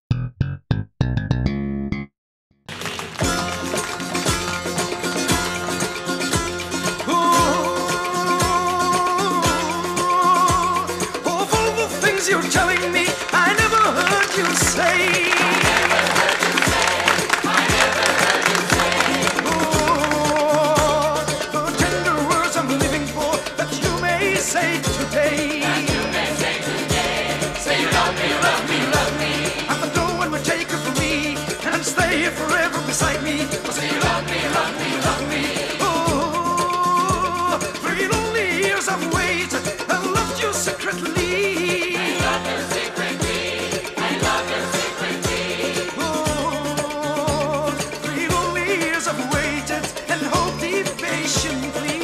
Of all the things you're telling me, I never heard you say. Oh, the tender words I'm living for that you may say today. Say you love me, love me, love me. I thought no one would take her from me and stay here forever beside me. Say you love me, love me, love me. Oh, 3 lonely years I've waited and loved you secretly. I love you secretly. I love you secretly. Oh, 3 lonely years I've waited and hoped patiently.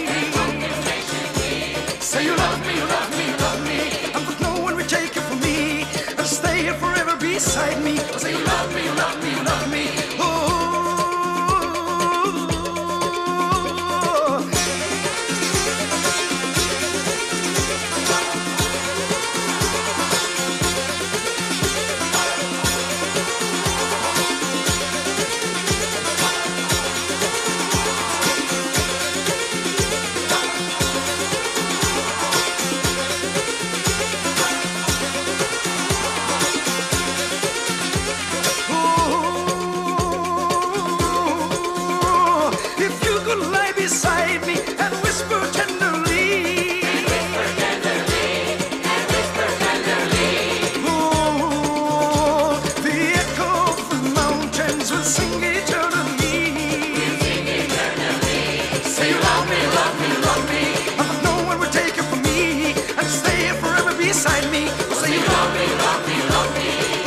Say you love me, love me, love me. And that no one will take it from me and stay here forever beside me. Say you love me, love me, love me. Oh. Lie beside me and whisper tenderly. And whisper tenderly. And whisper tenderly. Oh, the echo of the mountains will sing eternally. Will sing eternally. Say you love me, love me, love me. And that no one will take it from me and stay here forever beside me. Say you love me, love me, love me.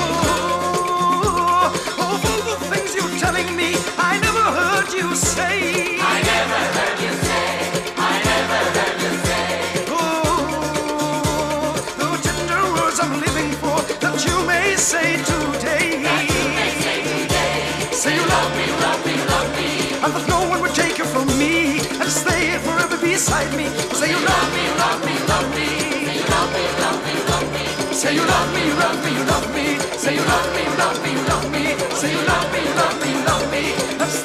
Oh, of all the things you're telling me, I never heard you say. Say today. Say you love me, love me, love me. And that no one would take you from me and stay here forever beside me. Say you love me, love me, love me. Say you love me, love me, love me. Say you love me, love me, love me. Say you love me, love me, love me. Say you love me, love me, love me.